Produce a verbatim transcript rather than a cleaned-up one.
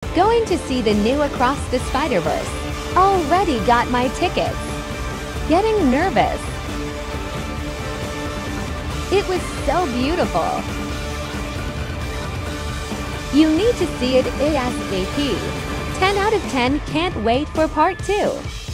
Going to see the new Across the Spider-Verse. Already got my tickets. Getting nervous. It was so beautiful. You need to see it ASAP. ten out of ten, can't wait for part two.